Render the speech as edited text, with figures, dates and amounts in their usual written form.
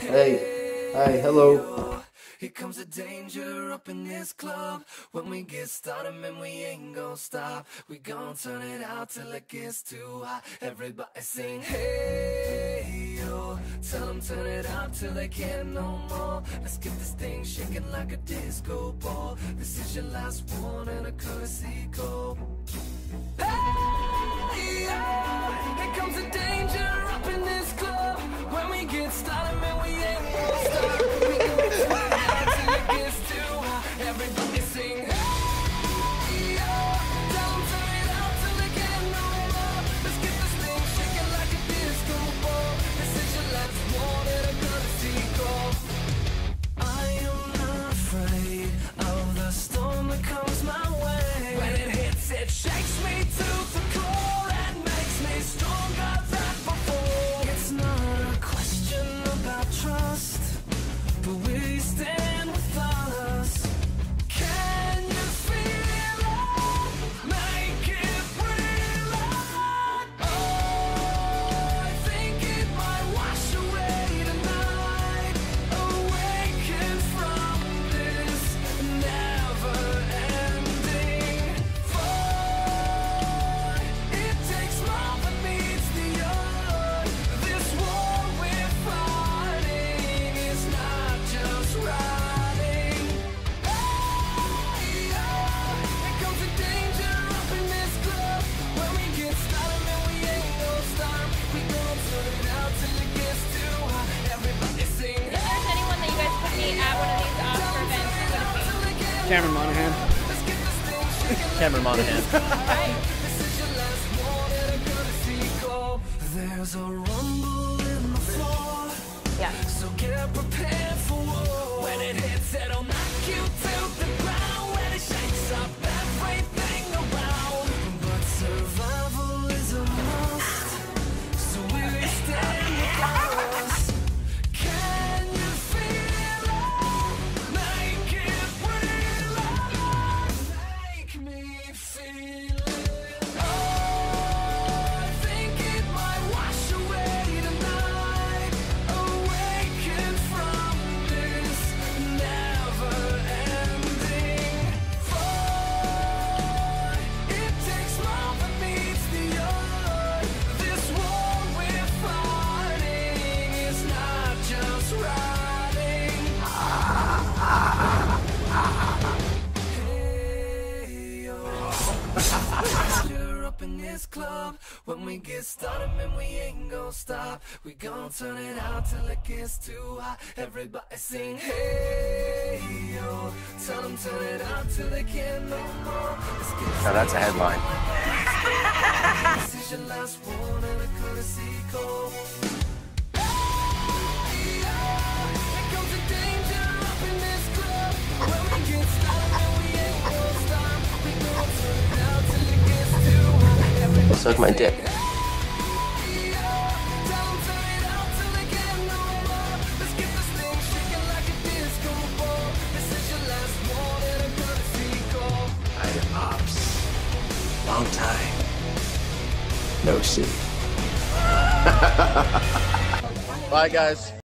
Hey, hi, hello. Here comes the danger up in this club. When we get started, man, we ain't gonna stop. We gon' turn it out till it gets too hot. Everybody sing, hey, yo. Tell them turn it out till they can't no more. Let's get this thing shaking like a disco ball. This is your last one and a courtesy call. Hey, yo. Here comes the danger up in this club. When we get started, man, we ain't gonna stop. We gon' turn it out till it gets too hot. Everybody sing, hey, yo. Tell them turn it out till they can't no more. Let's get this thing shaking like a disco ball. This is your last one and a courtesy call. I am not afraid of the storm that comes my way. When it hits, it shakes me to the core and makes me stronger than before. It's not a question about trust, but we stand with us. Can you feel it? Make it real. Oh, I think it might wash away tonight. Awaken from this never-ending fight. It takes more than meets the eye. This war we're fighting is not just riding. Hey, yeah. Here comes the danger up in this club. When we get started, man, we ain't gonna stop. We gon' turn it out till it gets too hot. Everybody sing. If there's anyone that you guys could meet at one of these Oscar events, who would it be? Cameron Monaghan. Cameron Monaghan. Alright. This is your last one and a courtesy call. There's a rumble in the floor. Yeah. So get prepared for war. When it hits, it'll knock you to the ground. When it shakes up everything around. But survival is a must, so we stand with us. Can you feel it? Make it real. Make me feel it. Oh, I think it might wash away tonight. Awaken from this never-ending fight. It takes more than meets the eye. This war we're fighting is not just riding. Hey, yo. You're up in this club. When we get started, man, we ain't gonna stop. We gon' turn it out till it gets too hot. Everybody sing, hey, yo. Tell them turn it out till they can't no more. Let's get this Now that's a headline. This is your last one and a courtesy call. Hey, yo. Here comes the danger up in this club. When we get started, man, we ain't gonna stop. We gon' turn it out till it gets too hot. Everybody Suck my dick. Hi, Ops. Long time. No see. Bye, guys.